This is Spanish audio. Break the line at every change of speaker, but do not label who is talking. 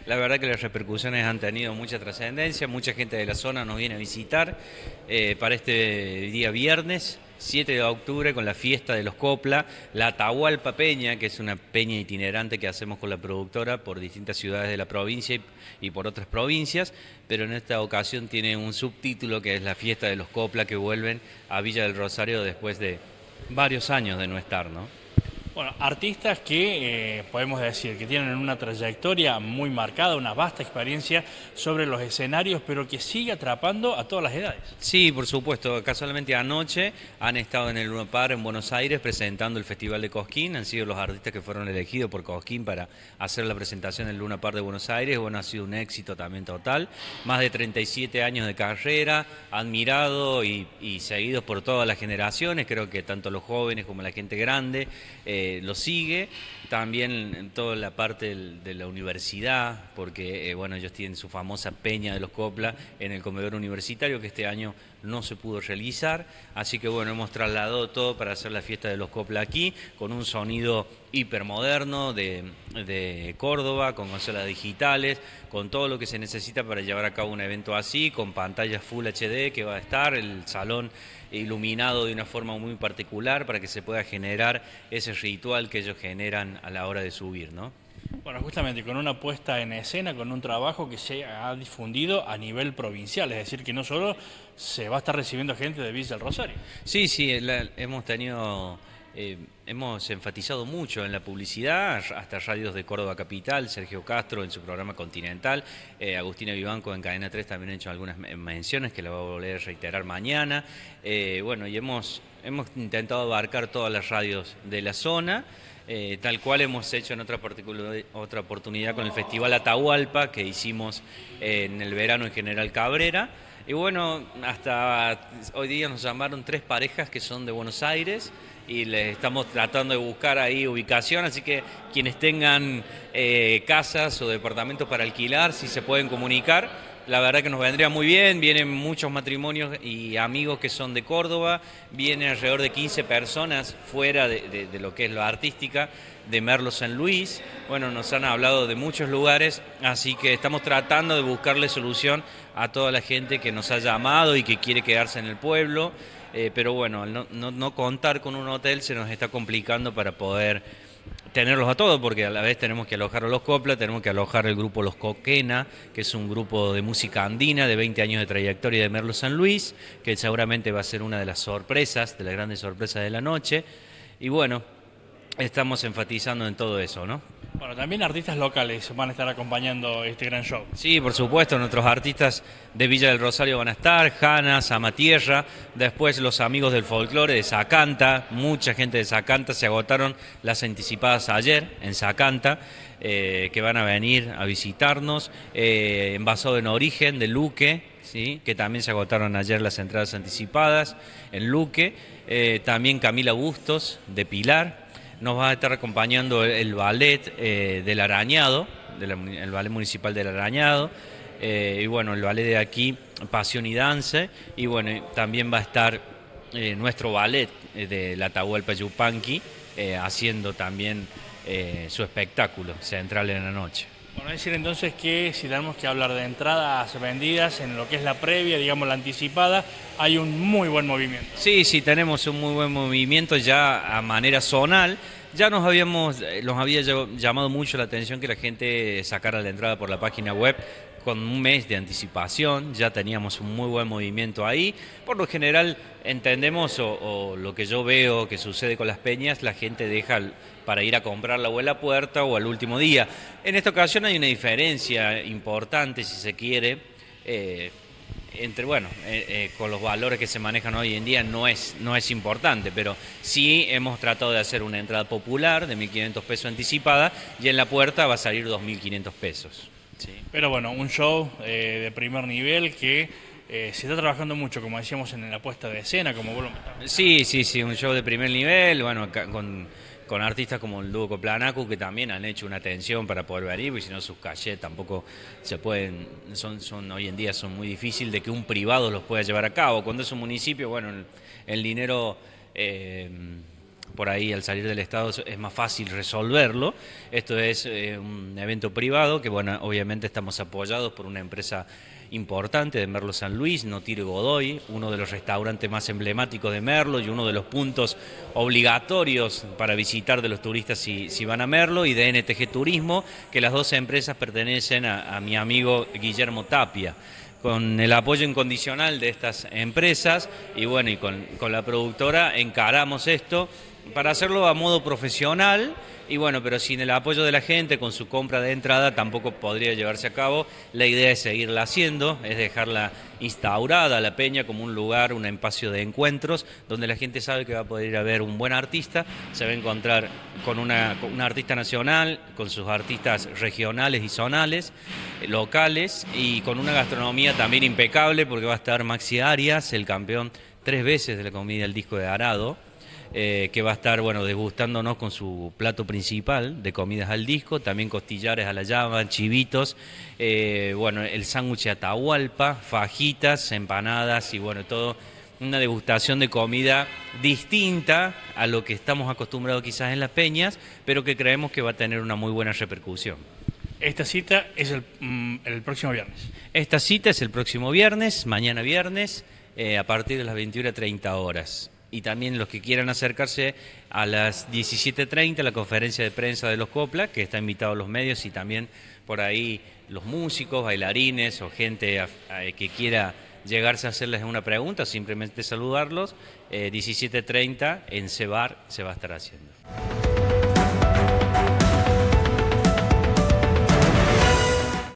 La verdad que las repercusiones han tenido mucha trascendencia, mucha gente de la zona nos viene a visitar para este día viernes, 7 de octubre, con la fiesta de los Copla, la Atahualpa Peña, que es una peña itinerante que hacemos con la productora por distintas ciudades de la provincia y por otras provincias, pero en esta ocasión tiene un subtítulo que es la fiesta de los Copla, que vuelven a Villa del Rosario después de varios años de no estar, ¿no?
Bueno, artistas que podemos decir que tienen una trayectoria muy marcada, una vasta experiencia sobre los escenarios, pero que sigue atrapando a todas las edades.
Sí, por supuesto. Casualmente anoche han estado en el Luna Park en Buenos Aires presentando el Festival de Cosquín. Han sido los artistas que fueron elegidos por Cosquín para hacer la presentación en el Luna Park de Buenos Aires. Bueno, ha sido un éxito también total. Más de 37 años de carrera, admirado y seguidos por todas las generaciones. Creo que tanto los jóvenes como la gente grande lo sigue. También en toda la parte de la universidad, porque bueno, ellos tienen su famosa Peña de los Copla en el comedor universitario, que este año no se pudo realizar, así que bueno, hemos trasladado todo para hacer la fiesta de los Copla aquí, con un sonido hipermoderno de Córdoba, con consolas digitales, con todo lo que se necesita para llevar a cabo un evento así, con pantallas Full HD que va a estar, el salón iluminado de una forma muy particular para que se pueda generar ese ritual que ellos generan a la hora de subir, ¿no?
Bueno, justamente con una puesta en escena, con un trabajo que se ha difundido a nivel provincial, es decir, que no solo se va a estar recibiendo gente de Villa del Rosario.
Sí, sí, hemos tenido, hemos enfatizado mucho en la publicidad, hasta radios de Córdoba Capital, Sergio Castro en su programa Continental, Agustina Vivanco en Cadena 3 también ha hecho algunas menciones que la va a volver a reiterar mañana. Bueno, y hemos intentado abarcar todas las radios de la zona. Tal cual hemos hecho en otra oportunidad con el Festival Atahualpa que hicimos en el verano en General Cabrera. Y bueno, hasta hoy día nos llamaron 3 parejas que son de Buenos Aires y les estamos tratando de buscar ahí ubicación, así que quienes tengan casas o departamentos para alquilar, si se pueden comunicar. La verdad que nos vendría muy bien, vienen muchos matrimonios y amigos que son de Córdoba, vienen alrededor de 15 personas fuera de lo que es la artística, de Merlo San Luis. Bueno, nos han hablado de muchos lugares, así que estamos tratando de buscarle solución a toda la gente que nos ha llamado y que quiere quedarse en el pueblo, pero bueno, al no contar con un hotel se nos está complicando para poder tenerlos a todos, porque a la vez tenemos que alojar a los Copla, tenemos que alojar el grupo Los Coquena, que es un grupo de música andina de 20 años de trayectoria de Merlo San Luis, que seguramente va a ser una de las sorpresas, de las grandes sorpresas de la noche. Y bueno, estamos enfatizando en todo eso, ¿no?
Bueno, también artistas locales van a estar acompañando este gran show.
Sí, por supuesto, nuestros artistas de Villa del Rosario van a estar, Jana, Samatierra, después los amigos del folclore de Zacanta, mucha gente de Zacanta, se agotaron las anticipadas ayer en Zacanta, que van a venir a visitarnos, Envasado en Origen de Luque, ¿sí? Que también se agotaron ayer las entradas anticipadas en Luque, también Camila Bustos de Pilar. Nos va a estar acompañando el ballet del Arañado, el ballet municipal del Arañado, y bueno, el ballet de aquí, Pasión y Dance, y bueno, también va a estar nuestro ballet de la Atahualpa Yupanqui, haciendo también su espectáculo central en la noche.
Bueno, es decir entonces que si tenemos que hablar de entradas vendidas en lo que es la previa, digamos la anticipada, hay un muy buen movimiento.
Sí, sí, tenemos un muy buen movimiento ya a manera zonal. Ya nos había llamado mucho la atención que la gente sacara la entrada por la página web con un mes de anticipación, ya teníamos un muy buen movimiento ahí. Por lo general entendemos o lo que yo veo que sucede con las peñas, la gente deja para ir a comprarla o en la puerta o al último día. En esta ocasión hay una diferencia importante, si se quiere, entre, bueno, con los valores que se manejan hoy en día no es importante, pero sí hemos tratado de hacer una entrada popular de 1.500 pesos anticipada y en la puerta va a salir 2.500 pesos. Sí.
Pero bueno, un show de primer nivel que se está trabajando mucho, como decíamos, en la puesta de escena, como vos lo comentabas.
Sí, sí, sí, un show de primer nivel, bueno, con artistas como el dúo Coplanacu que también han hecho una atención para poder venir, porque si no sus cachets tampoco se pueden, hoy en día son muy difíciles de que un privado los pueda llevar a cabo. Cuando es un municipio, bueno, el dinero por ahí al salir del Estado es más fácil resolverlo. Esto es un evento privado que, bueno, obviamente estamos apoyados por una empresa importante de Merlo San Luis, Notiro Godoy, uno de los restaurantes más emblemáticos de Merlo y uno de los puntos obligatorios para visitar de los turistas si van a Merlo, y de NTG Turismo, que las dos empresas pertenecen a mi amigo Guillermo Tapia. Con el apoyo incondicional de estas empresas y bueno, y con la productora encaramos esto para hacerlo a modo profesional, y bueno, pero sin el apoyo de la gente, con su compra de entrada, tampoco podría llevarse a cabo. La idea es seguirla haciendo, es dejarla instaurada la peña como un lugar, un espacio de encuentros, donde la gente sabe que va a poder ir a ver un buen artista, se va a encontrar con una artista nacional, con sus artistas regionales y zonales, locales, y con una gastronomía también impecable, porque va a estar Maxi Arias, el campeón 3 veces de la comida del disco de Arado, que va a estar, bueno, degustándonos con su plato principal de comidas al disco, también costillares a la llama, chivitos, bueno, el sándwich de Atahualpa, fajitas, empanadas y bueno, todo una degustación de comida distinta a lo que estamos acostumbrados quizás en las peñas, pero que creemos que va a tener una muy buena repercusión.
Esta cita es el próximo viernes.
Esta cita es el próximo viernes, mañana viernes, a partir de las 21:30 horas. Y también los que quieran acercarse a las 17:30 a la conferencia de prensa de los Copla, que está invitado a los medios, y también por ahí los músicos, bailarines o gente que quiera llegarse a hacerles una pregunta, simplemente saludarlos. 17:30 en Cebar se va a estar haciendo.